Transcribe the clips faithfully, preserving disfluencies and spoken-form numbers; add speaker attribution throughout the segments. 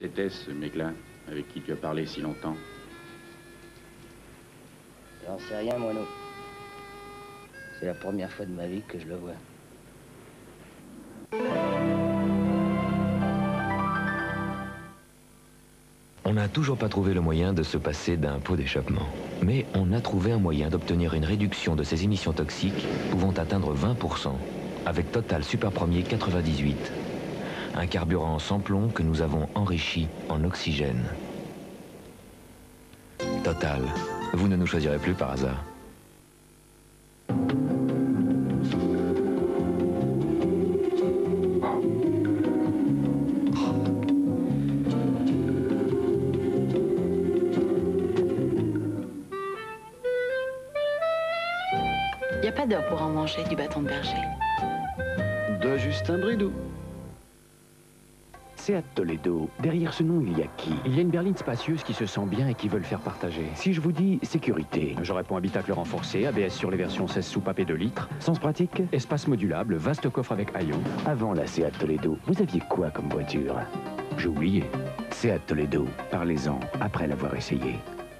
Speaker 1: C'était ce mec-là avec qui tu as parlé si longtemps?
Speaker 2: J'en sais rien, Moineau. C'est la première fois de ma vie que je le vois.
Speaker 3: On n'a toujours pas trouvé le moyen de se passer d'un pot d'échappement. Mais on a trouvé un moyen d'obtenir une réduction de ces émissions toxiques pouvant atteindre vingt pour cent, avec Total Super Premier quatre-vingt-dix-huit. Un carburant sans plomb que nous avons enrichi en oxygène. Total, vous ne nous choisirez plus par hasard.
Speaker 4: Il n'y a pas d'heure pour en manger du bâton de berger.
Speaker 5: De Justin Bridou.
Speaker 6: Seat Toledo. Derrière ce nom, il y a qui? Il y a une berline spacieuse qui se sent bien et qui veut le faire partager. Si je vous dis sécurité, je réponds habitacle renforcé, A B S sur les versions seize soupapes et deux litres. Sens pratique, espace modulable, vaste coffre avec haillons. Avant la Seat Toledo, vous aviez quoi comme voiture? J'ai oublié. Seat Toledo. Parlez-en après l'avoir essayé.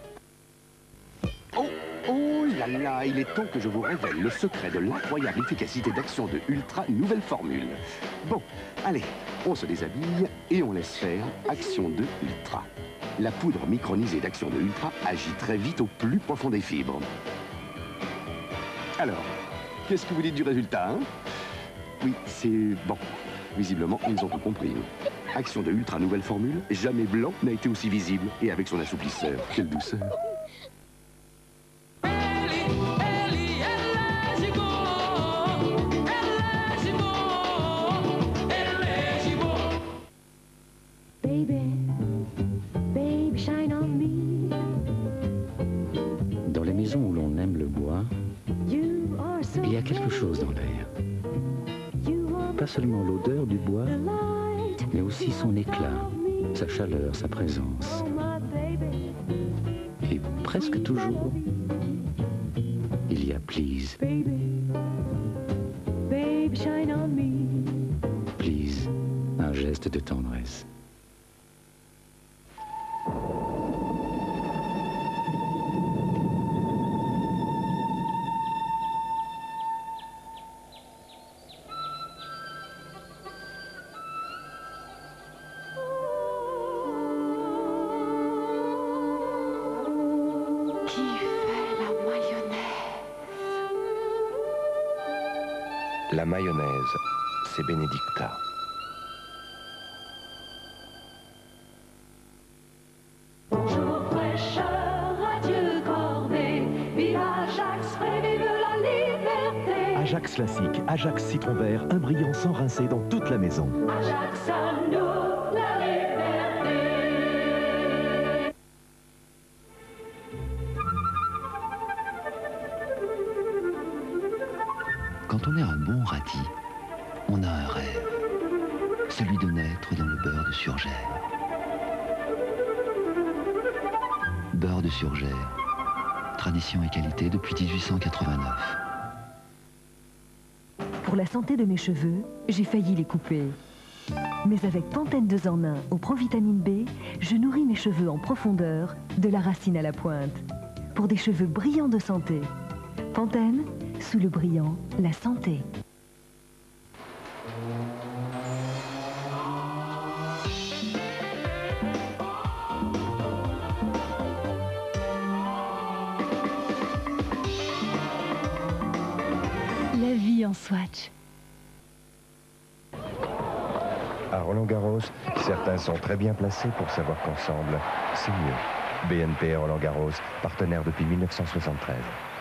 Speaker 5: Oh, oh là là, il est temps que je vous révèle le secret de l'incroyable efficacité d'Action de Ultra, nouvelle formule. Bon, allez, on se déshabille et on laisse faire Action de Ultra. La poudre micronisée d'Action de Ultra agit très vite au plus profond des fibres. Alors, qu'est-ce que vous dites du résultat, hein? Oui, c'est bon. Visiblement, ils ont tout compris. Action de Ultra, nouvelle formule, jamais blanc n'a été aussi visible. Et avec son assouplisseur, quelle douceur.
Speaker 6: Dans les maisons où l'on aime le bois, il y a quelque chose dans l'air. Pas seulement l'odeur du bois, mais aussi son éclat, sa chaleur, sa présence. Et presque toujours, il y a Please. Please, un geste de tendresse.
Speaker 3: La mayonnaise, c'est Benedicta.
Speaker 7: Bonjour fraîcheur, adieu corvée, vive Ajax, frais, vive la liberté.
Speaker 8: Ajax classique, Ajax citron vert, un brillant sans rincer dans toute la maison.
Speaker 7: Ajax à nous, la liberté.
Speaker 9: Quand on est un bon rati, on a un rêve, celui de naître dans le beurre de Surgère. Beurre de Surgère, tradition et qualité depuis mille huit cent quatre-vingt-neuf.
Speaker 10: Pour la santé de mes cheveux, j'ai failli les couper. Mais avec Pantene deux en un au provitamine B, je nourris mes cheveux en profondeur, de la racine à la pointe. Pour des cheveux brillants de santé. Pantene, sous le brillant, la santé.
Speaker 4: La vie en Swatch.
Speaker 11: À Roland-Garros, certains sont très bien placés pour savoir qu'ensemble, c'est mieux. B N P Roland-Garros, partenaire depuis mille neuf cent soixante-treize.